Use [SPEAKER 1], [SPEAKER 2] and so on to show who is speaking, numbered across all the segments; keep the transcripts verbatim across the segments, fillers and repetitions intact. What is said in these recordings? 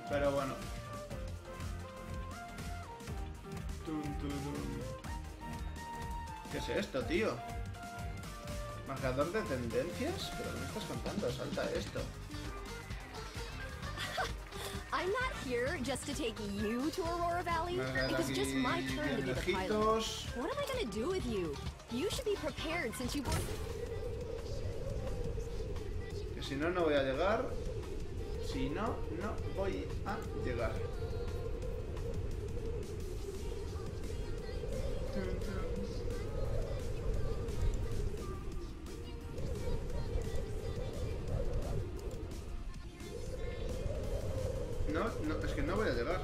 [SPEAKER 1] Pero bueno. Tum, tum, tum. ¿Qué es esto, tío? ¿Marcador de tendencias? ¿Pero qué me estás contando? Salta esto.
[SPEAKER 2] I'm not here just to take you to Aurora Valley. It was just my turn to be the pilot. What am I gonna do with you? You should be prepared since you were...
[SPEAKER 1] Que si no, no voy a llegar. Si no, no voy a llegar. No, no, es que no voy a llegar.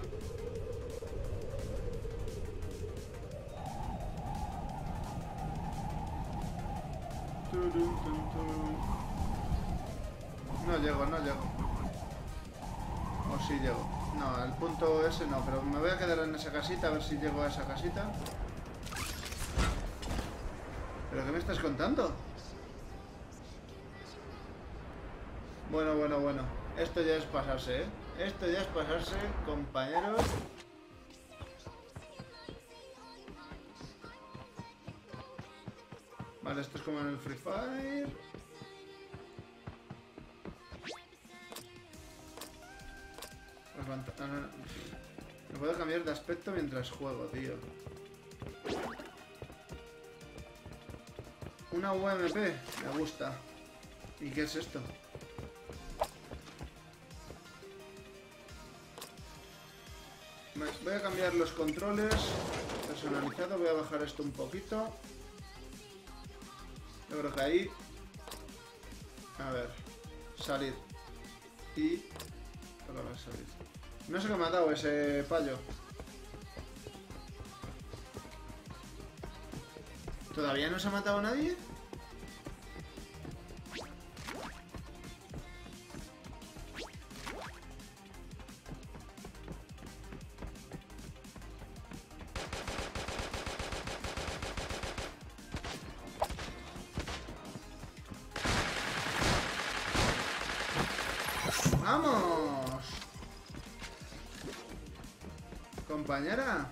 [SPEAKER 1] No llego, no llego. O sí llego. No, al punto ese no, pero me voy a quedar en esa casita a ver si llego a esa casita. ¿Pero qué me estás contando? Bueno, bueno, bueno. Esto ya es pasarse, ¿eh? Esto ya es pasarse, compañeros. Vale, esto es como en el Free Fire. Levanta... ah, no. Me puedo cambiar de aspecto mientras juego, tío. Una U M P, me gusta. ¿Y qué es esto? Voy a cambiar los controles. Personalizado, voy a bajar esto un poquito. Yo creo que ahí... A ver. Salir. Y... Tocar salir. No sé qué me ha dado ese payo. ¿Todavía no se ha matado a nadie? ¡Vamos! Compañera.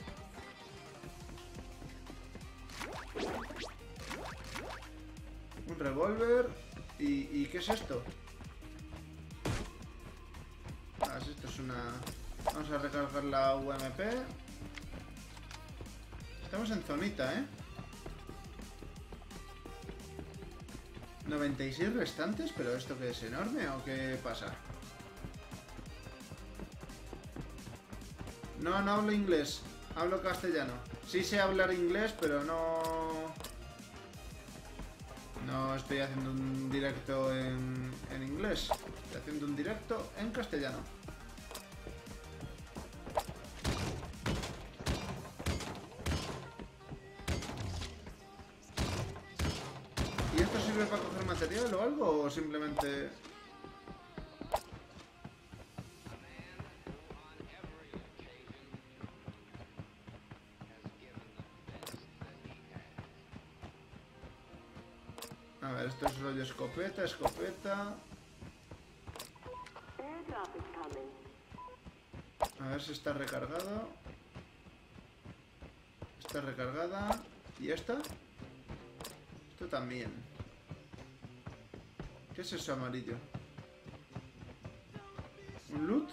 [SPEAKER 1] Un revólver. ¿Y, ¿Y qué es esto? Ah, esto es una... Vamos a recargar la U M P. Estamos en zonita, ¿eh? noventa y seis restantes, pero ¿esto qué es? ¿Enorme o qué pasa? No, no hablo inglés. Hablo castellano. Sí sé hablar inglés, pero no... No estoy haciendo un directo en, en inglés. Estoy haciendo un directo en castellano. ¿Y esto sirve para coger material o algo? ¿O simplemente...? A ver, esto es rollo escopeta, escopeta... A ver si está recargado. Está recargada. ¿Y esta? Esto también. ¿Qué es eso amarillo? ¿Un loot?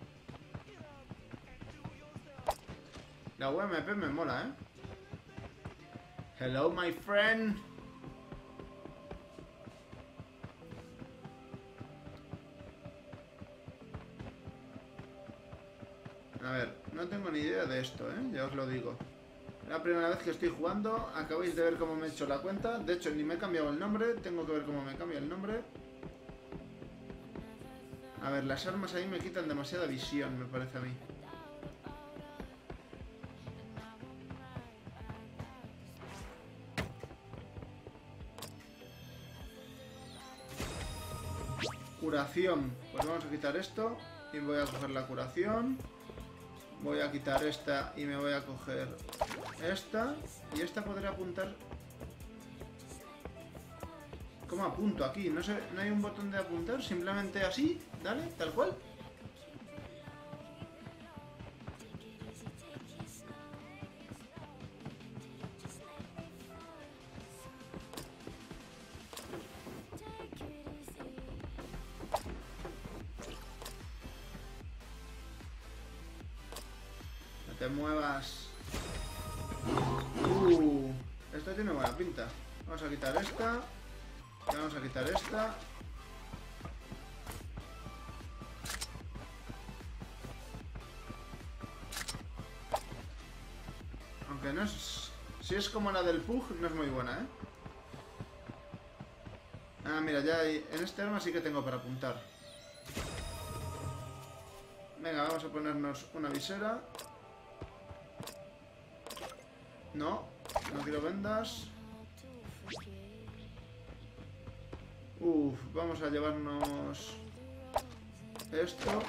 [SPEAKER 1] La U M P me mola, ¿eh? Hello, my friend. A ver, no tengo ni idea de esto, ¿eh? Ya os lo digo. La primera vez que estoy jugando, acabáis de ver cómo me he hecho la cuenta. De hecho, ni me he cambiado el nombre. Tengo que ver cómo me cambia el nombre. A ver, las armas ahí me quitan demasiada visión, me parece a mí. Curación. Pues vamos a quitar esto y voy a coger la curación. Voy a quitar esta y me voy a coger esta. Y esta podré apuntar. ¿Cómo apunto aquí? No sé, no hay un botón de apuntar, simplemente así, dale, tal cual. te muevas. Uh, esta tiene buena pinta. Vamos a quitar esta. Y vamos a quitar esta. Aunque no es... Si es como la del Pug, no es muy buena, ¿eh? Ah, mira, ya hay... En este arma sí que tengo para apuntar. Venga, vamos a ponernos una visera. No, no quiero vendas. Uf, vamos a llevarnos esto.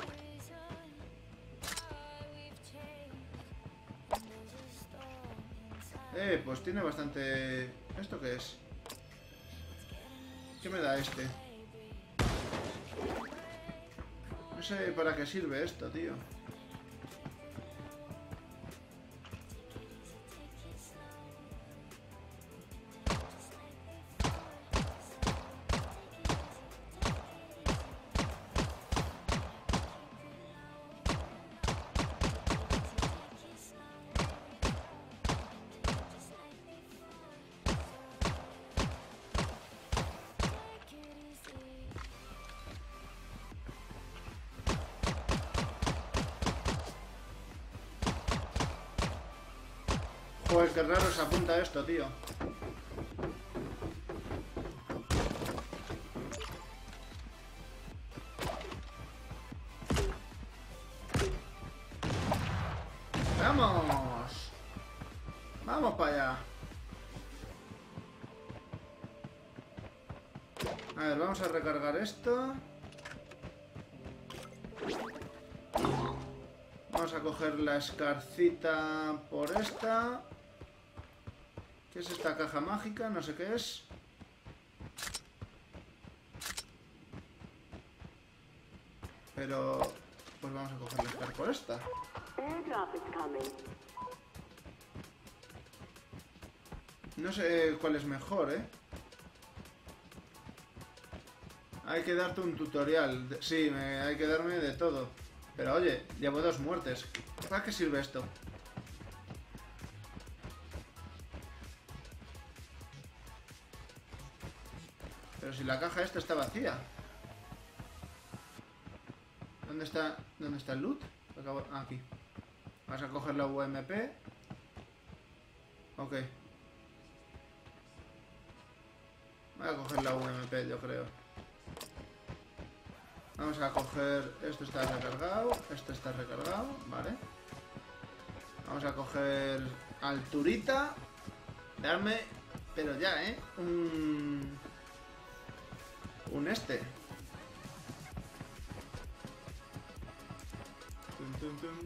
[SPEAKER 1] Eh, pues tiene bastante... ¿Esto qué es? ¿Qué me da este? No sé para qué sirve esto, tío. Joder, qué raro se apunta esto, tío. ¡Vamos! ¡Vamos para allá! A ver, vamos a recargar esto. Vamos a coger la escarcita por esta. ¿Qué es esta caja mágica? No sé qué es. Pero... pues vamos a coger la escar por esta. No sé cuál es mejor, ¿eh? Hay que darte un tutorial. Sí, me, hay que darme de todo. Pero oye, llevo dos muertes. ¿Para qué sirve esto? Pero si la caja esta está vacía. ¿Dónde está, dónde está el loot? Acabo, ah, aquí. Vamos a coger la U M P. Ok. Voy a coger la U M P, yo creo. Vamos a coger... Esto está recargado. Esto está recargado. Vale. Vamos a coger... Alturita. Darme... Pero ya, ¿eh? Un... Un este. Tum, tum, tum.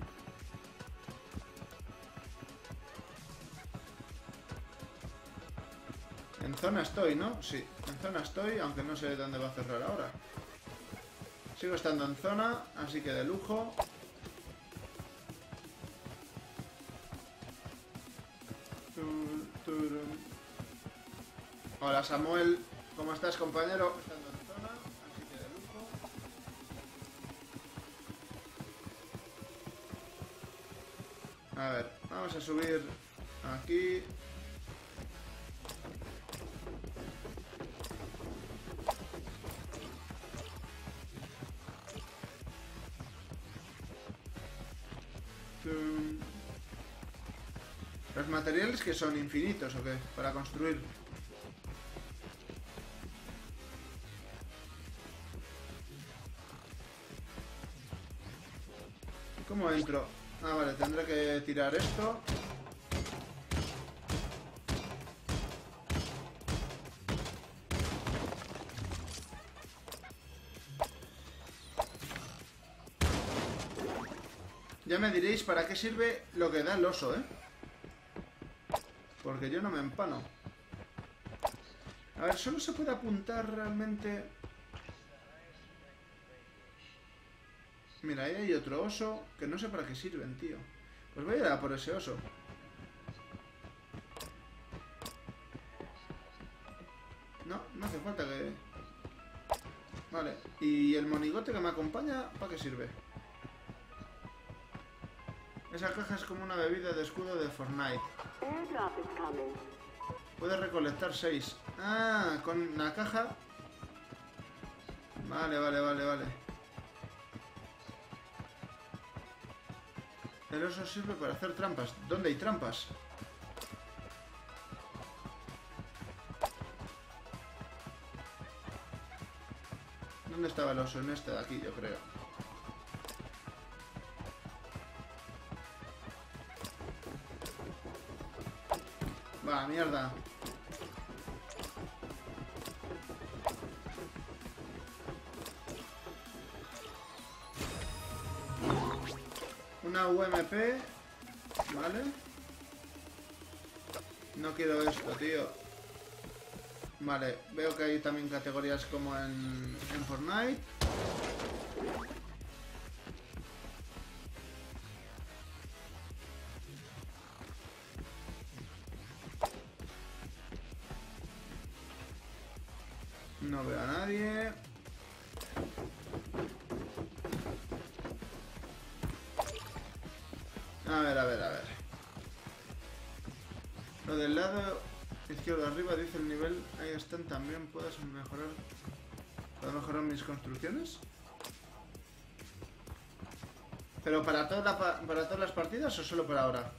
[SPEAKER 1] En zona estoy, ¿no? Sí, en zona estoy, aunque no sé dónde va a cerrar ahora. Sigo estando en zona, así que de lujo. Hola Samuel, ¿cómo estás, compañero? Estando en zona, así que de lujo. A ver, vamos a subir aquí. ¿Los materiales que son infinitos o qué? Para construir. ¿Cómo entro? Ah, vale, tendré que tirar esto. Ya me diréis para qué sirve lo que da el oso, ¿eh? Porque yo no me empano. A ver, solo se puede apuntar realmente... Mira, ahí hay otro oso que no sé para qué sirven, tío. Pues voy a ir a por ese oso. No, no hace falta que... Vale, y el monigote que me acompaña, ¿para qué sirve? Esa caja es como una bebida de escudo de Fortnite. Puedes recolectar seis. Ah, con la caja. Vale, vale, vale, vale. El oso sirve para hacer trampas. ¿Dónde hay trampas? ¿Dónde estaba el oso? En este de aquí, yo creo. Va, mierda. Una U M P. Vale. No quiero esto, tío. Vale, veo que hay también categorías como en, en Fortnite. No veo a nadie. A ver, a ver, a ver. Lo del lado izquierdo arriba dice el nivel. Ahí están también. ¿Puedes mejorar? ¿Puedo mejorar mis construcciones? ¿Pero para, toda la, para todas las partidas o solo para ahora?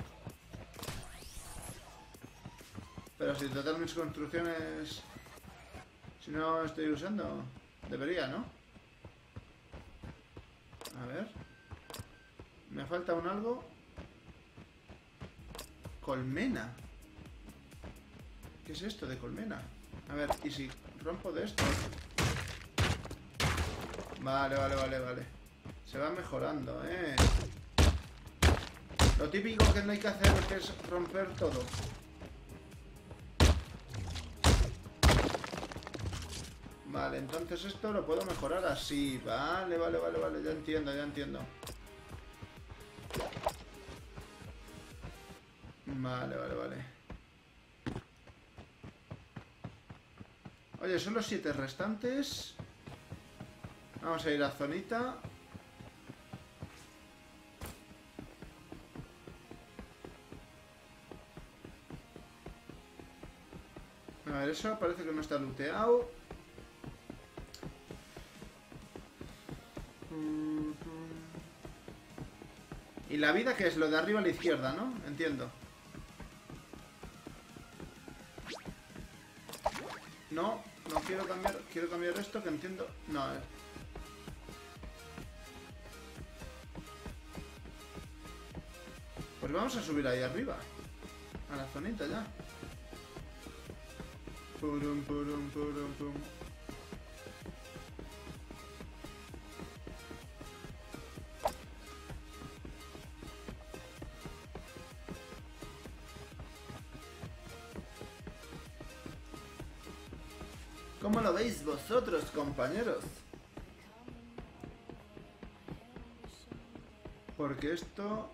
[SPEAKER 1] Pero si total mis construcciones... Si no estoy usando... Debería, ¿no? A ver... Me falta un algo. Colmena. ¿Qué es esto de colmena? A ver, ¿y si rompo de esto? Vale, vale, vale, vale. Se va mejorando, ¿eh? Lo típico que no hay que hacer que es romper todo. Vale, entonces esto lo puedo mejorar así. Vale, vale, vale, vale. Ya entiendo, ya entiendo. Vale, vale, vale. Oye, son los siete restantes. Vamos a ir a zonita. A ver, eso parece que no está looteado. Y la vida, que es lo de arriba a la izquierda, ¿no? Entiendo. No, no quiero cambiar. Quiero cambiar esto, que entiendo. No, eh. Pues vamos a subir ahí arriba. A la zonita ya. Purum, purum, purum, pum. ¿Cómo lo veis vosotros, compañeros? Porque esto...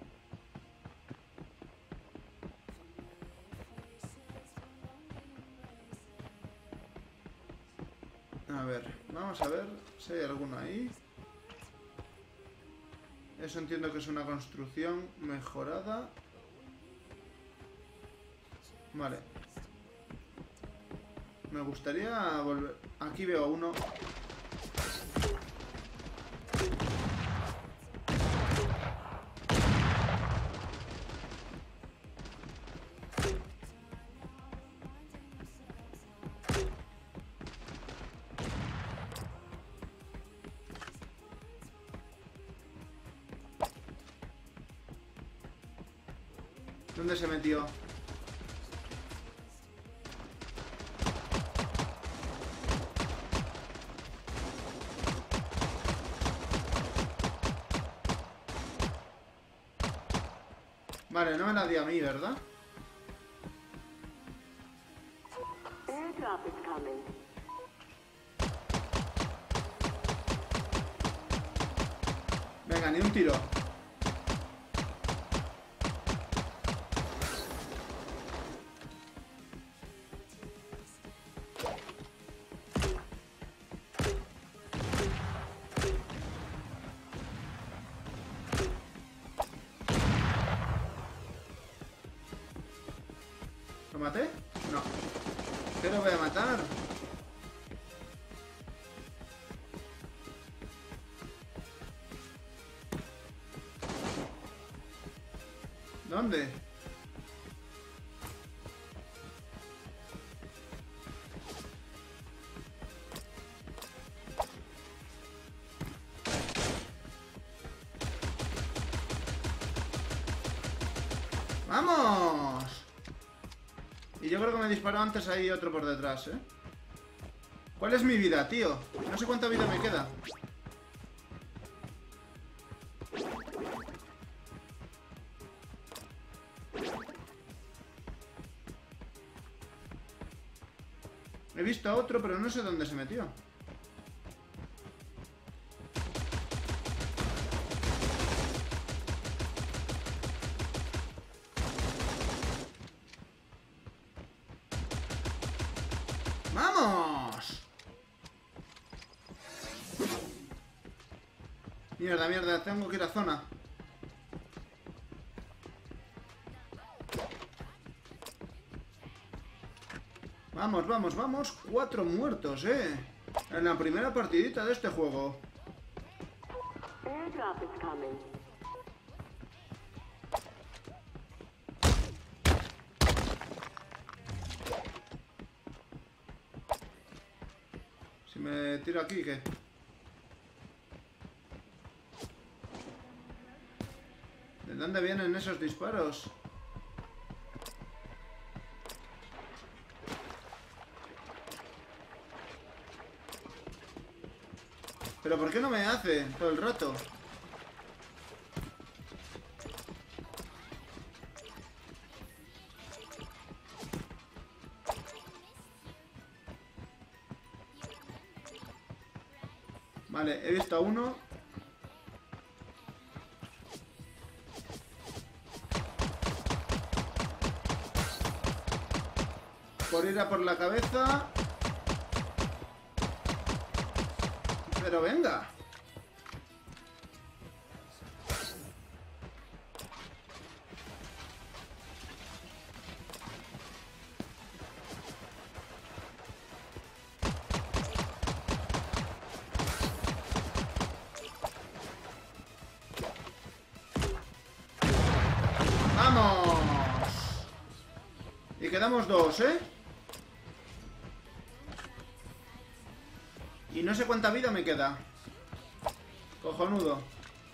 [SPEAKER 1] A ver, vamos a ver si hay alguno ahí. Eso entiendo que es una construcción mejorada. Vale. Me gustaría volver... Aquí veo uno. ¿Dónde se metió? Vale, no me la dio a mí, ¿verdad? Venga, ni un tiro. maté? No. ¿Qué lo voy a matar? ¿Dónde? ¡Vamos! Y yo creo que me disparó antes ahí otro por detrás, ¿eh? ¿Cuál es mi vida, tío? No sé cuánta vida me queda. He visto a otro, pero no sé dónde se metió. ¡Vamos! Mierda, mierda, tengo que ir a zona. Vamos, vamos, vamos. Cuatro muertos, eh. En la primera partidita de este juego. Si me tiro aquí, ¿qué? ¿De dónde vienen esos disparos? ¿Pero por qué no me hace todo el rato? Vale, he visto a uno. Por ir a por la cabeza. Pero venga. ¡Vamos! Y quedamos dos, ¿eh? Y no sé cuánta vida me queda. Cojonudo.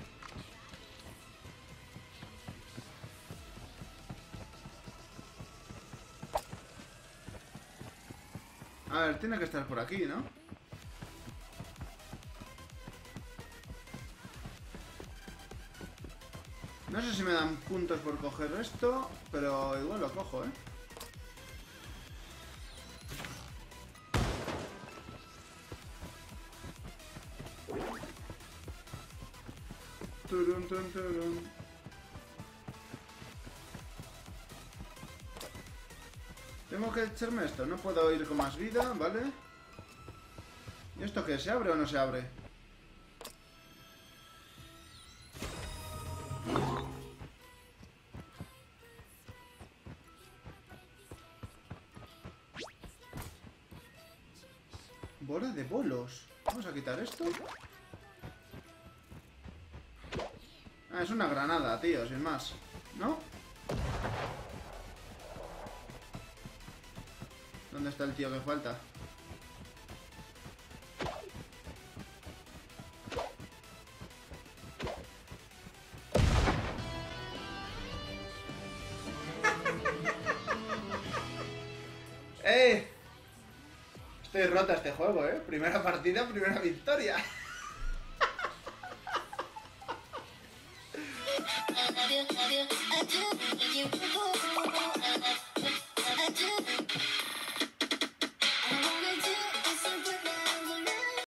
[SPEAKER 1] A ver, tiene que estar por aquí, ¿no? No sé si me dan puntos por coger esto, pero igual lo cojo, ¿eh? Turun, turun, turun. Tengo que echarme esto, no puedo ir con más vida, ¿vale? ¿Y esto qué? ¿Se abre o no se abre? Bola de bolos. Vamos a quitar esto. Ah, es una granada, tío, sin más. ¿No? ¿Dónde está el tío que falta? ¡Eh! Estoy rota este juego, ¿eh? Primera partida, primera victoria. I do, I do, I do, you